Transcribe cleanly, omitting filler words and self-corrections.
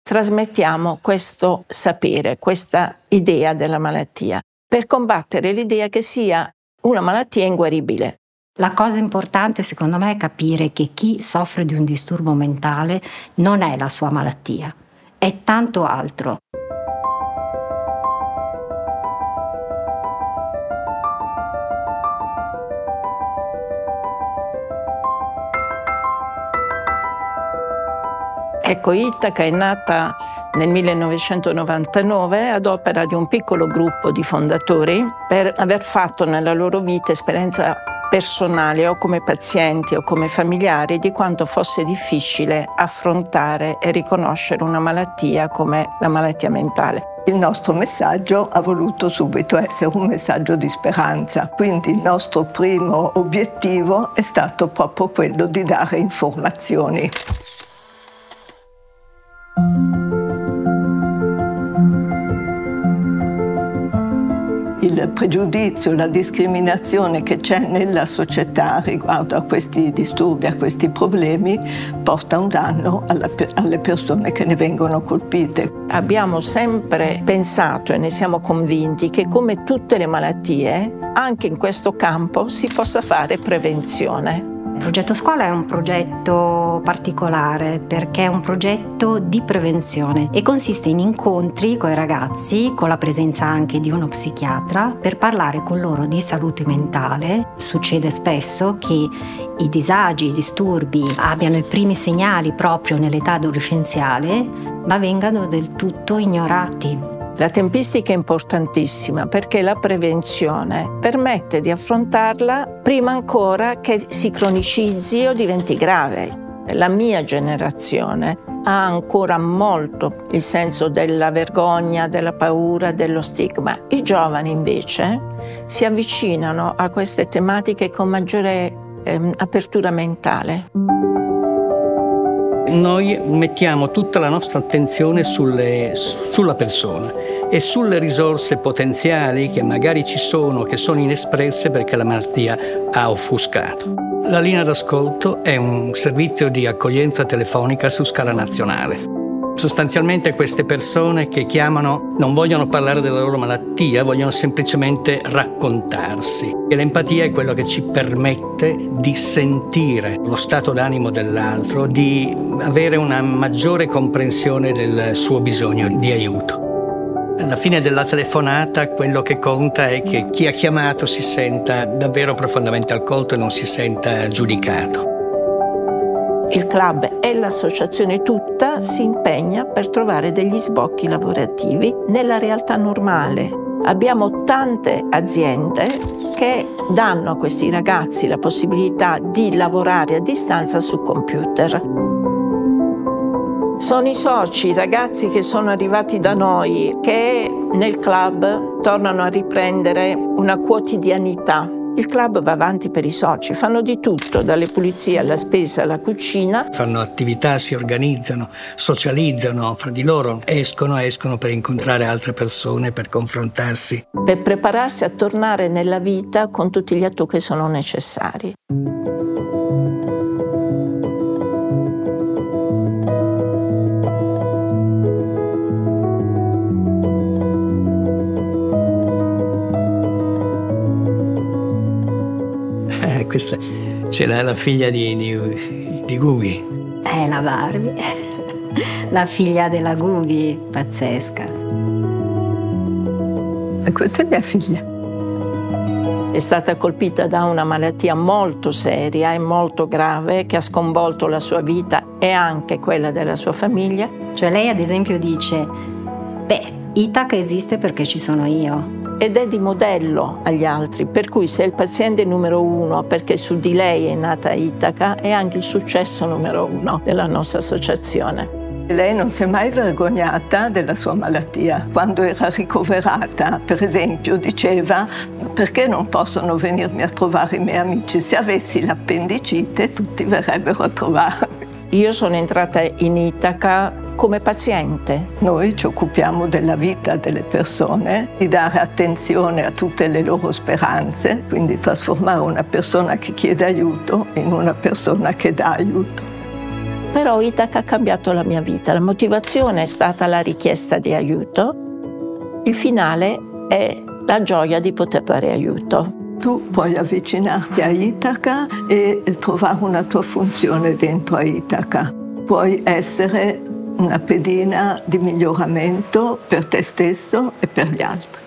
trasmettiamo questo sapere, questa idea della malattia, per combattere l'idea che sia una malattia inguaribile. La cosa importante secondo me è capire che chi soffre di un disturbo mentale non è la sua malattia, è tanto altro. Ecco, Itaca è nata nel 1999 ad opera di un piccolo gruppo di fondatori per aver fatto nella loro vita esperienza personale o come pazienti o come familiari di quanto fosse difficile affrontare e riconoscere una malattia come la malattia mentale. Il nostro messaggio ha voluto subito essere un messaggio di speranza, quindi il nostro primo obiettivo è stato proprio quello di dare informazioni. Il pregiudizio, la discriminazione che c'è nella società riguardo a questi disturbi, a questi problemi, porta un danno alle persone che ne vengono colpite. Abbiamo sempre pensato e ne siamo convinti che come tutte le malattie, anche in questo campo si possa fare prevenzione. Il progetto scuola è un progetto particolare perché è un progetto di prevenzione e consiste in incontri con i ragazzi, con la presenza anche di uno psichiatra, per parlare con loro di salute mentale. Succede spesso che i disagi, i disturbi abbiano i primi segnali proprio nell'età adolescenziale, ma vengano del tutto ignorati. La tempistica è importantissima perché la prevenzione permette di affrontarla prima ancora che si cronicizzi o diventi grave. La mia generazione ha ancora molto il senso della vergogna, della paura, dello stigma. I giovani invece si avvicinano a queste tematiche con maggiore apertura mentale. Noi mettiamo tutta la nostra attenzione sulla persona e sulle risorse potenziali che magari ci sono, che sono inespresse perché la malattia ha offuscato. La linea d'ascolto è un servizio di accoglienza telefonica su scala nazionale. Sostanzialmente queste persone che chiamano non vogliono parlare della loro malattia, vogliono semplicemente raccontarsi. E l'empatia è quello che ci permette di sentire lo stato d'animo dell'altro, di avere una maggiore comprensione del suo bisogno di aiuto. Alla fine della telefonata quello che conta è che chi ha chiamato si senta davvero profondamente accolto e non si senta giudicato. Il club e l'associazione tutta si impegna per trovare degli sbocchi lavorativi nella realtà normale. Abbiamo tante aziende che danno a questi ragazzi la possibilità di lavorare a distanza su computer. Sono i soci, i ragazzi che sono arrivati da noi, che nel club tornano a riprendere una quotidianità. Il club va avanti per i soci, fanno di tutto, dalle pulizie alla spesa alla cucina. Fanno attività, si organizzano, socializzano fra di loro, escono per incontrare altre persone, per confrontarsi. Per prepararsi a tornare nella vita con tutti gli atti che sono necessari. Questa ce l'ha la figlia di Gugi. È la Barbie, la figlia della Gugi, pazzesca. E questa è mia figlia. È stata colpita da una malattia molto seria e molto grave che ha sconvolto la sua vita e anche quella della sua famiglia. Cioè lei ad esempio dice, Itaca esiste perché ci sono io. Ed è di modello agli altri, per cui se è il paziente numero uno perché su di lei è nata Itaca, è anche il successo numero uno della nostra associazione. Lei non si è mai vergognata della sua malattia. Quando era ricoverata, per esempio, diceva perché non possono venirmi a trovare i miei amici? Se avessi l'appendicite tutti verrebbero a trovarmi. Io sono entrata in Itaca come paziente. Noi ci occupiamo della vita delle persone, di dare attenzione a tutte le loro speranze, quindi trasformare una persona che chiede aiuto in una persona che dà aiuto. Però Itaca ha cambiato la mia vita. La motivazione è stata la richiesta di aiuto. Il finale è la gioia di poter dare aiuto. Tu puoi avvicinarti a Itaca e trovare una tua funzione dentro a Itaca. Puoi essere una pedina di miglioramento per te stesso e per gli altri.